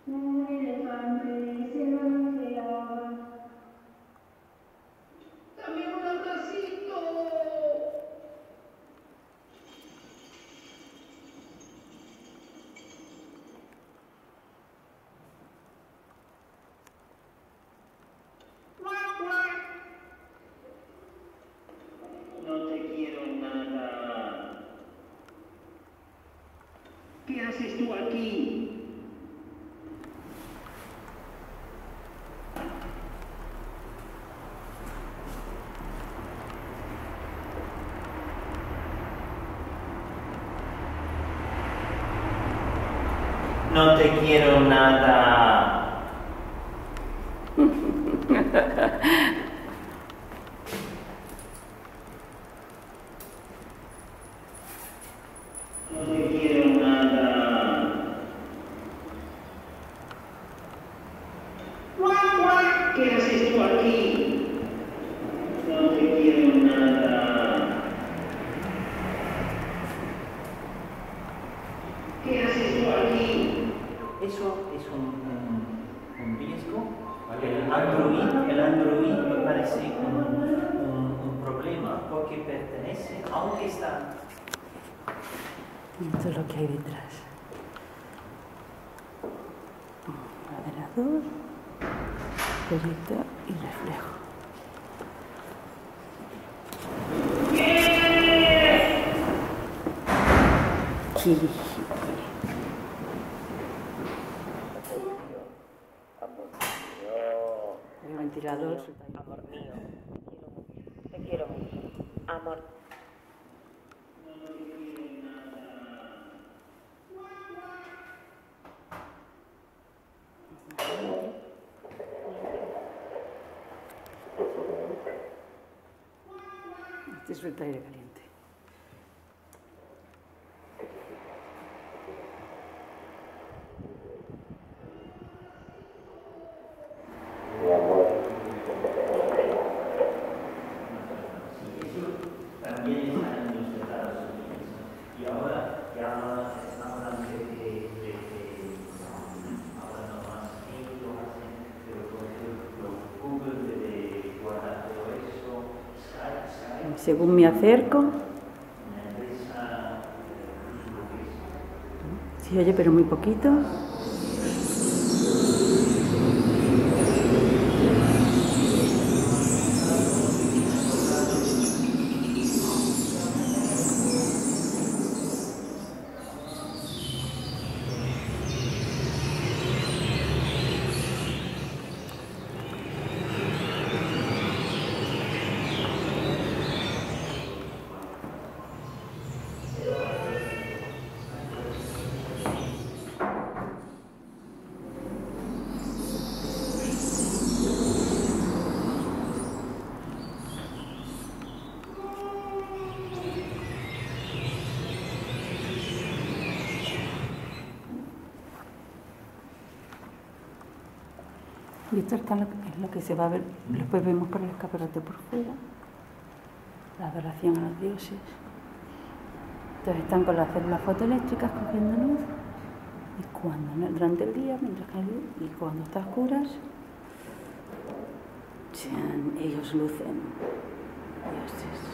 Un elefante se bronceaba. ¡Dame un abracito! No te quiero nada. ¿Qué haces tú aquí? No te quiero nada. No te quiero nada. ¿Qué haces tú aquí? No te quiero nada. ¿Qué haces tú aquí? Eso es un riesgo. El Android me parece un problema porque pertenece, aunque está... Esto es lo que hay detrás. Moderador, proyector y reflejo. El ventilador. Amor mío, te quiero mucho. Amor. Este suelta aire caliente. También está en los Estados Unidos. Y ahora ya hablan de ahora no más ellos lo hacen, pero por ejemplo Google debe guardar todo eso, Skype, Según me acerco. una empresa, Sí, oye, pero muy poquito. Y esto es lo que se va a ver, después vemos por el escaparate por fuera, la adoración a los dioses. Entonces están con las células fotoeléctricas cogiendo luz, y cuando, durante el día, mientras que hay luz, y cuando está a oscuras, ellos lucen dioses.